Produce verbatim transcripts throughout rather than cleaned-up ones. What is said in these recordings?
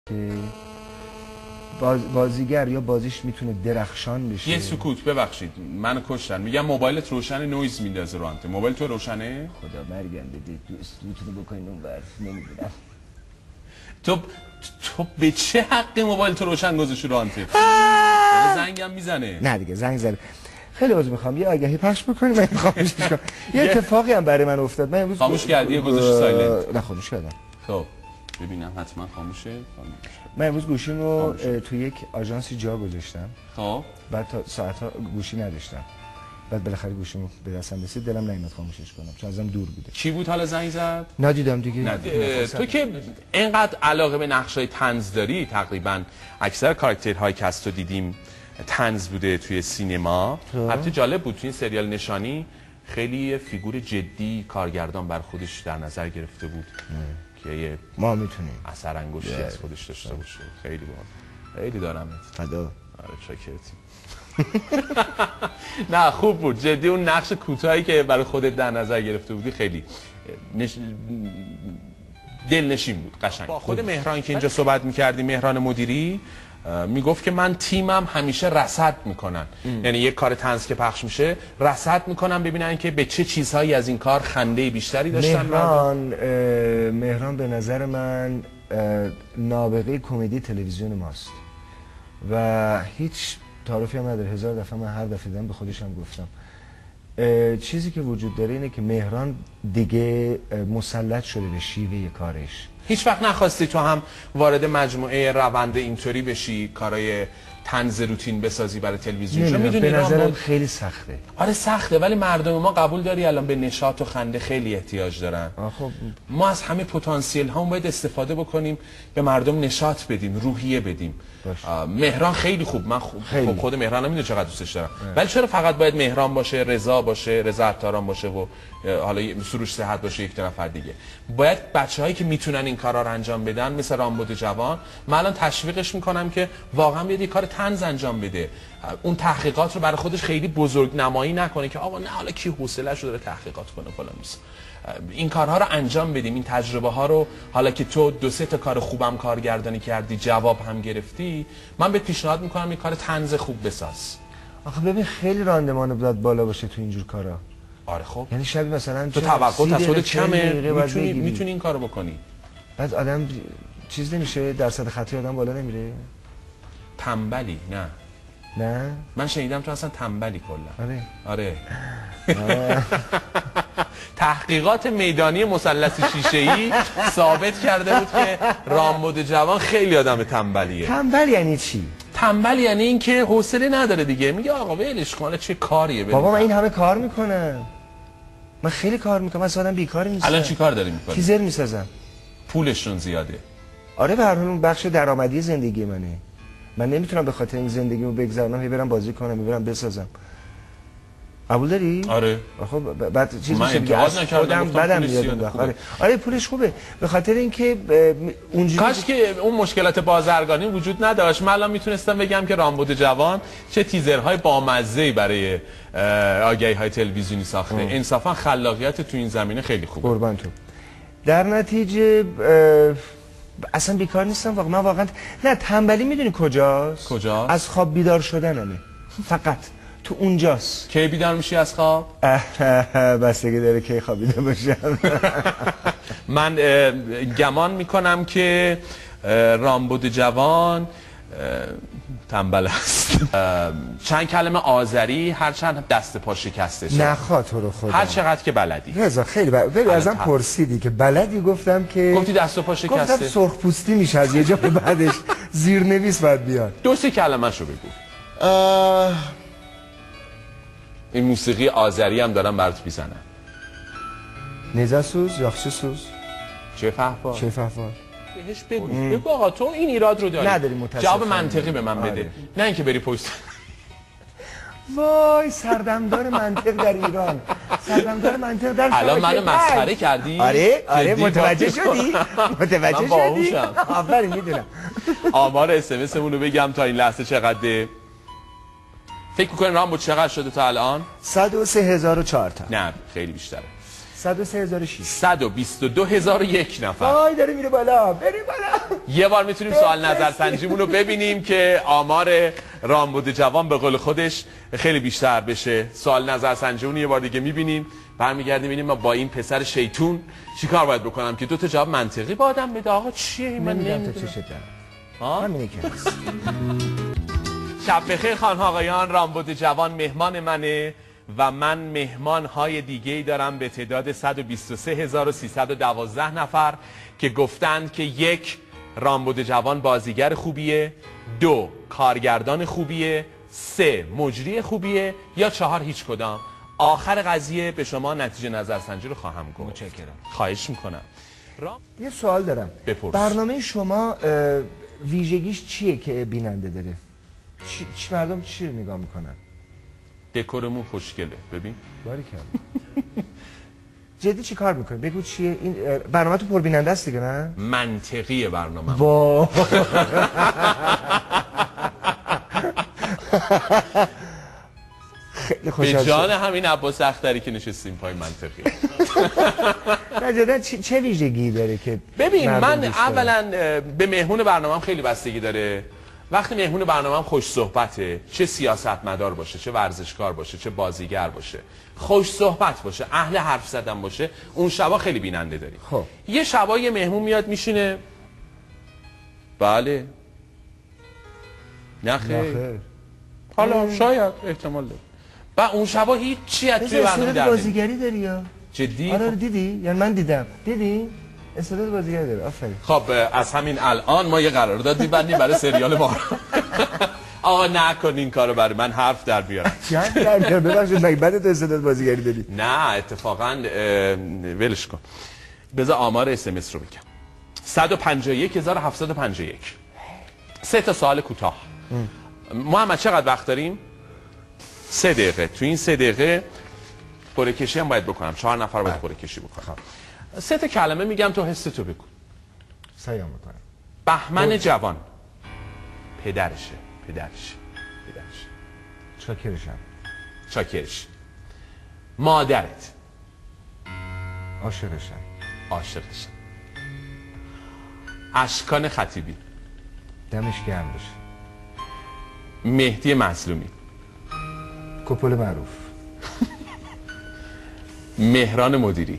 که باز بازیگر یا بازیش میتونه درخشان بشه. یه سکوت ببخشید منو کشتن، میگم موبایلت روشنه، نویز میندازه رو انتن. موبایل تو روشنه؟ خدا مرگم بده تو استودیو بکنین اون ور نمیدونم. تو تو به چه حقی موبایل تو روشن گذاشتی رو انتن؟ زنگم میزنه. نه دیگه زنگ زنه. خیلی عذر میخوام یه آگهی پخش بکنیم من خاموشش کنم. یه اتفاقی هم برای من افتاد. من امروز خاموش کردی یا گذاشتی سایلنت؟ نه خاموش کردم. خب ببینم حتما خاموشه. من امروز گوشیم رو تو یک آژانسی جا گذاشتم. خب بعد تا ساعت‌ها گوشی نداشتم. بعد بالاخره گوشیمو به دستم رسید، دلم نمیاد خاموشش کنم چون ازم دور بوده. کی بود حالا زنگ زد؟ ندیدم دیگه. ندید. تو که اینقدر علاقه به نقشای طنز داری، تقریبا اکثر کاراکترهای که از تو دیدیم طنز بوده توی سینما. البته جالب بود توی این سریال نشانی خیلی فیگور جدی کارگردان بر خودش در نظر گرفته بود که یه ما میتونیم اثر انگشتی از خودش داشته باشه. خیلی باحال. خیلی دارمت. فدا. آره چاکرتیم. نه خوب بود جدی. اون نقش کوتاهی که برای خودت در نظر گرفته بودی خیلی نش... دلنشین بود، قشنگ. با خود مهران که اینجا صحبت می‌کردی، مهران مدیری میگفت که من تیمم همیشه رصد میکنن. یعنی یک کار طنز که پخش میشه رصد میکنن ببینن که به چه چیزهایی از این کار خنده بیشتری داشتن. مهران مهران به نظر من نابغه کمدی تلویزیون ماست و هیچ تعارفی هم نداره. هزار دفعه من هر دفعه دیدم به خودش هم گفتم چیزی که وجود داره اینه که مهران دیگه مسلط شده به شیوه کارش. هیچ وقت نخواستی تو هم وارد مجموعه روند اینطوری بشی، کارای طنز روتین بسازی برای تلویزیون؟ چون میدونی به نظرم خیلی سخته. آره سخته، ولی مردم ما قبول داری الان به نشاط و خنده خیلی احتیاج دارن. خب ما از همه پتانسیل ها باید استفاده بکنیم، به مردم نشاط بدیم، روحیه بدیم. مهران خیلی خوب، من خوب خیلی. خب خود مهران نمیدونه چقدر دوستش دارم، ولی چرا فقط باید مهران باشه، رضا باشه، رضا عطاران باشه و حالا سروش صحت باشه یک دو نفر دیگه؟ باید بچه‌هایی که میتونن این کارا رو انجام بدن مثل رامبد جوان، من الان تشویقش میکنم که واقعا بیاد یه کار طنز انجام بده. اون تحقیقات رو برای خودش خیلی بزرگ نمایی نکنه که آقا نه حالا کی حوصله‌اش رو داره تحقیقات کنه فلان نیست. این کارها رو انجام بدیم، این تجربه ها رو. حالا که تو دو سه تا کار خوبم کارگردانی کردی، جواب هم گرفتی، من بهت پیشنهاد میکنم یه کار طنز خوب بساز. آخه ببین خیلی راندمان باید بالا باشه تو اینجور کارا. آره خب یعنی شبیه مثلا تو توقعت از خودت کمه، میتونی میتونی این کارو بکنی. بعد آدم چیز نمیشه، درصد خطای آدم بالا نمیره. تنبلی نه نه من شنیدم تو اصلا تنبلی کلا. آره آره تحقیقات میدانی مثلث شیشه‌ای ثابت کرده بود که رامبد جوان خیلی آدم تنبلیه. تنبل یعنی چی؟ تنبل یعنی این که حوصله نداره دیگه، میگه آقا ولش کن چه کاریه. بابا من این همه کار میکنم، من خیلی کار میکنم، من اصلا بیکاری نیستم. الان چی کار داری میکنی؟ تیزر میسازم. پولشون زیاده. آره به هر حال اون بخش درآمدی زندگی منه. من نمیتونم به خاطر این زندگیمو بگذرونم هی برم بازی کنم، برم بسازم. قبول داری؟ آره. خب بعد چیز میشه دیگه از خودم بدم میاد. آره آره پولش خوبه، به خاطر اینکه اونجوری کاش که اون مشکلات بازرگانی وجود نداشت. من الان میتونستم بگم که رامبد جوان چه تیزرهای بامزه‌ای برای آگهی‌های تلویزیونی ساخته. انصافا خلاقیت تو این زمینه خیلی خوبه. قربان تو. در نتیجه اصلا بیکار نیستم واقعا. من واقعا نه تنبلی میدونی کجاست؟ کجا؟ از خواب بیدار شدنمه. فقط تو اونجاست. کی بیدار میشی از خواب؟ بستگی داره کی خوابیده باشم. من گمان میکنم که رامبد جوان تنبل است. چند کلمه آذری هرچند دست پا شکسته شد. نخواه تو رو خدا. هر چقدر که بلدی. رضا خیلی بلدی. ازم پرسیدی که بلدی، گفتم که گفتی دست پا شکسته. گفتم سرخ پوستی میشه از یه جا به بعدش زیرنویس باید بیاد. دو سه کلمه شو بگو. این موسیقی آذری هم دارم برات میزنن. نیزه سوز یاخشی سوز چه فهفا چه فهفا بهش بگو. بگو آقا تو این ایراد رو داری. نداری متاسفانه. جواب منطقی به من بده. آره. نه اینکه بری پشت. وای سردمدار منطق در ایران، سردمدار منطق در الان منو مسخره کردی؟ آره آره متوجه شدی؟ متوجه شدی؟ آفرین میدونم. آمار اس ام اس مون رو بگم تا این لحظه چقدره؟ فکر می‌کنین رامبد چقدر شده تا الان؟ صد و سه هزار و چهار تا. نه خیلی بیشتره. صد و سه هزار و شش. صد و بیست و دو هزار و یک نفر. وای داره میره بالا، بری بالا. یه بار میتونیم سوال نظرسنجیمون رو ببینیم که آمار رامبد جوان به قول خودش خیلی بیشتر بشه. سوال نظرسنجیمون یه بار دیگه میبینیم، برمیگردیم ببینیم ما با این پسر شیطون چیکار باید بکنم که دو تا جواب منطقی با آدم بده. آقا چیه من نمیدونم تو چشت دارم. ها همینه که هست. شب بخیر خانم آقایان، رامبد جوان مهمان منه و من مهمان های دیگه ای دارم به تعداد صد و بیست و سه هزار و سیصد و دوازده نفر که گفتند که یک، رامبد جوان بازیگر خوبیه، دو، کارگردان خوبیه، سه، مجری خوبیه، یا چهار هیچ کدام. آخر قضیه به شما نتیجه نظرسنجی رو خواهم گفت. متشکرم. خواهش میکنم. رام... یه سوال دارم. بپرس. برنامه شما ویژگیش چیه که بیننده داره؟ چی, چی مردم چی رو نگاه میکنن؟ دکورمون خوشگله، ببین. باریکلا. جدی چی کار میکنی؟ بگو چیه این برنامه تو پربیننده است دیگه نه؟ منطقیه برنامه. وا خیلی خوشحال به جان همین عباس اختری که نشستیم پای منطقی. نه جدا چه ویژگی داره که ببین من اولا به مهمون برنامه‌ام خیلی بستگی داره. وقتی مهمون برنامه‌ام خوش صحبته، چه سیاستمدار باشه، چه ورزشکار باشه، چه بازیگر باشه، خوش صحبت باشه، اهل حرف زدن باشه، اون شبا خیلی بیننده داریم. خب یه شبا یه مهمون میاد میشینه، بله نه خیر، حالا شاید احتمال داره، و اون شبا هیچ چی از توی برنامه در بازیگری داری یا جدی؟ آره دیدی؟ یعنی من دیدم. دیدی؟ استعداد بازیگری داره. آفرین. خب از همین الان ما یه قرارداد می‌بندیم برای سریال ما. آقا نکن این کارو برای من حرف در بیار. چند در بیار؟ ببخشید مگه بعد تو استعداد بازیگری داری؟ نه اتفاقا ولش کن. بذار آمار اس ام اس رو بگم. صد و پنجاه و یک هزار و هفتصد و پنجاه و یک. سه تا سوال کوتاه. محمد چقدر وقت داریم؟ سه دقیقه. تو این سه دقیقه قرعه کشی هم باید بکنم. چهار نفر باید قرعه کشی بکنم. سه تا کلمه میگم تو حس تو بگو. سعیم میکنم. بهمن جوان. پدرشه. پدرشه. پدرشه. چاکرشم. چاکرش. مادرت. عاشقشم. عاشقشم. اشکان خطیبی. دمش گرم بشه. مهدی مظلومی. کپل معروف. مهران مدیری.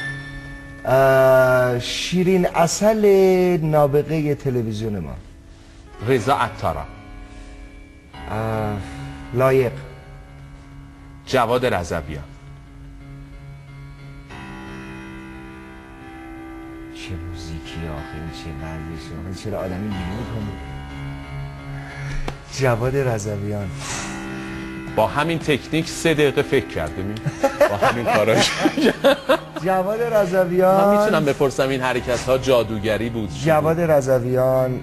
شیرین عسل نابغه تلویزیون ما. رضا عطاران. لایق. جواد رضویان. چه موزیکی آخه این چه ورزشی چرا آدمی بیمون کنه. جواد رضویان. با همین تکنیک سه دقیقه فکر کردیم با همین کاراش. جواد رضویان. من میتونم بپرسم این حرکت ها جادوگری بود؟ جواد رضویان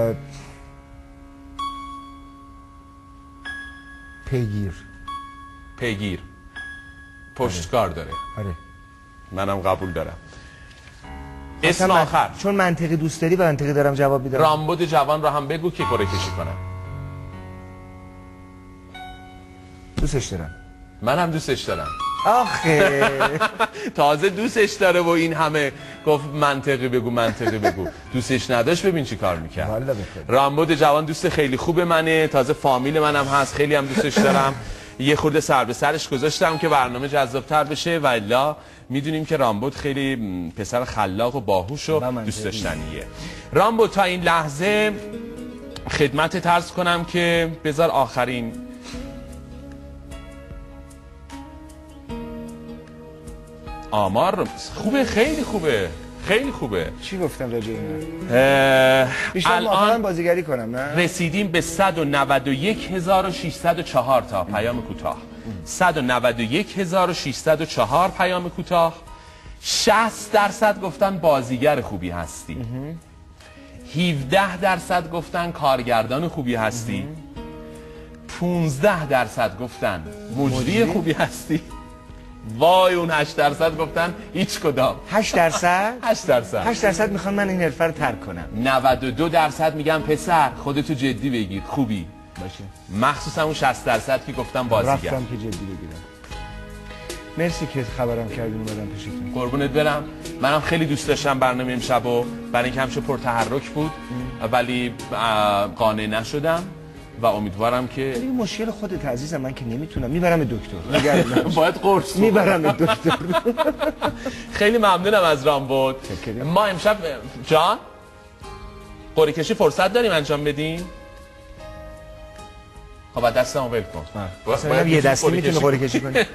پیگیر. پیگیر. پشتکار داره. آره. منم قبول دارم. اسم آخر. چون منطقی دوست داری و منطقی دارم جواب میدم. رامبد جوان رو هم بگو که قرعه کشی کنم. دوستش دارم. من هم دوستش دارم. آخه تازه دوستش داره و این همه گفت منطقی بگو منطقی بگو. دوستش نداشت ببین چی کار میکرد. رامبد جوان دوست خیلی خوب منه، تازه فامیل منم هست، خیلی هم دوستش دارم. یه خورده سر به سرش گذاشتم که برنامه جذاب‌تر بشه و الا میدونیم که رامبد خیلی پسر خلاق و باهوش و دوست داشتنیه. رامبد تا این لحظه خدمت عرض کنم که بذار آخرین آمار خوبه، خیلی خوبه، خیلی خوبه. چی گفتم راجع به اینا؟ الان بازیگری کنم نه؟ رسیدیم به صد و نود و یک هزار و ششصد و چهار تا پیام کوتاه. صد و نود و یک هزار و ششصد و چهار پیام کوتاه. شصت درصد گفتن بازیگر خوبی هستی. هفده درصد گفتن کارگردان خوبی هستی. پانزده درصد گفتن مجری خوبی هستی. وای اون هشت درصد گفتن هیچ کدام. هشت درصد؟ هشت درصد. هشت درصد میخوان من این حرفه رو ترک کنم. نود و دو درصد میگم پسر خودتو جدی بگیر خوبی. باشه. مخصوصا اون شصت درصد که گفتم بازیگر. رفتم که جدی بگیرم. مرسی که خبرم کردین اومدم پیشتون. قربونت برم. منم خیلی دوست داشتم برنامه امشبو، برای اینکه همیشه پرتحرک بود ولی قانع نشدم و امیدوارم که این مشکل خودت عزیزم، من که نمیتونم. میبرم دکتر. نگران نباش. باید قرص میبرم دکتر. خیلی ممنونم از رامبد. ما امشب جان قرعه کشی فرصت داریم انجام بدیم؟ خب دستمو ول کن. مثلا یه دستی میتونه قرعه کشی کنی.